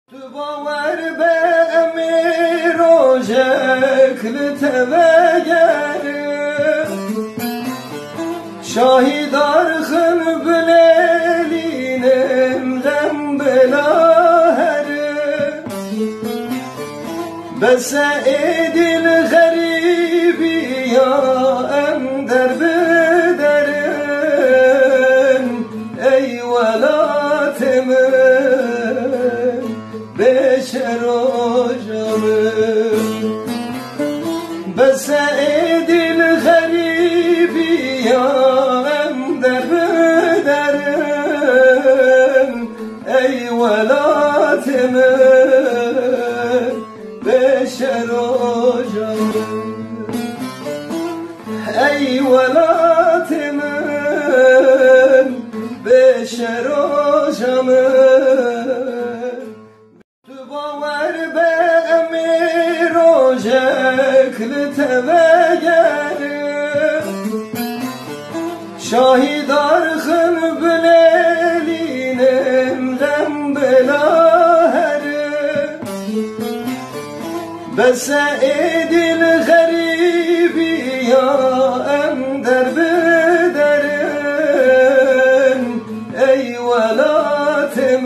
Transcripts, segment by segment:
تو باور به امیر و شکل تبگر شاهی دارخن بلالینم غم بلاهر بس ایدین غریبی یا ام در بدرن ای ولاتم بشر و جامم بس ایدین غریبی یا ام در بدرن ای ولاتم بشر و جامم ای ولاتم بشر و جامم تو باور به امیر و شکل تبگر شاهی دارخن بلالینم غم بلاهر بس ایدین غریبی یا ام در بدرن ای ولاتم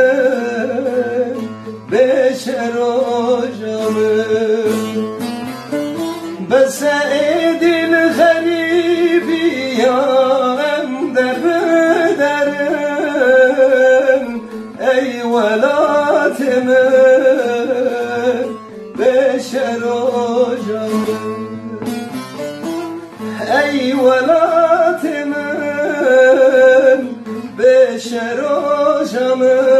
بشر و جامم بس ایدین غریبی یا ام در بدرن ای ولاتم بشر و جامم ای ولاتم بشر و جامم